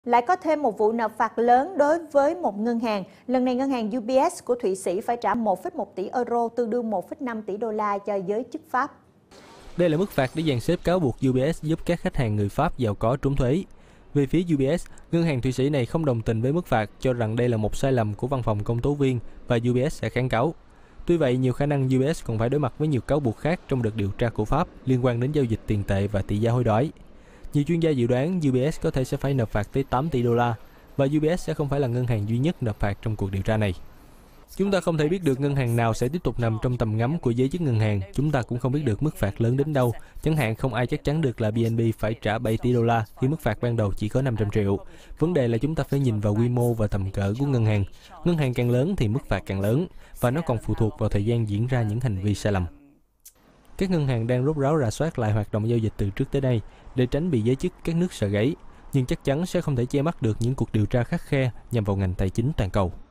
Lại có thêm một vụ nộp phạt lớn đối với một ngân hàng. Lần này ngân hàng UBS của Thụy Sĩ phải trả 1,1 tỷ euro, tương đương 1,5 tỷ đô la cho giới chức Pháp. Đây là mức phạt để dàn xếp cáo buộc UBS giúp các khách hàng người Pháp giàu có trốn thuế. Về phía UBS, ngân hàng Thụy Sĩ này không đồng tình với mức phạt, cho rằng đây là một sai lầm của văn phòng công tố viên và UBS sẽ kháng cáo. Tuy vậy, nhiều khả năng UBS còn phải đối mặt với nhiều cáo buộc khác trong đợt điều tra của Pháp liên quan đến giao dịch tiền tệ và tỷ giá hối đoái. Nhiều chuyên gia dự đoán UBS có thể sẽ phải nộp phạt tới 8 tỷ đô la và UBS sẽ không phải là ngân hàng duy nhất nộp phạt trong cuộc điều tra này. Chúng ta không thể biết được ngân hàng nào sẽ tiếp tục nằm trong tầm ngắm của giới chức ngân hàng. Chúng ta cũng không biết được mức phạt lớn đến đâu. Chẳng hạn không ai chắc chắn được là BNB phải trả 7 tỷ đô la khi mức phạt ban đầu chỉ có 500 triệu. Vấn đề là chúng ta phải nhìn vào quy mô và tầm cỡ của ngân hàng. Ngân hàng càng lớn thì mức phạt càng lớn, và nó còn phụ thuộc vào thời gian diễn ra những hành vi sai lầm. Các ngân hàng đang rốt ráo rà soát lại hoạt động giao dịch từ trước tới nay để tránh bị giới chức các nước sờ gáy, nhưng chắc chắn sẽ không thể che mắt được những cuộc điều tra khắt khe nhằm vào ngành tài chính toàn cầu.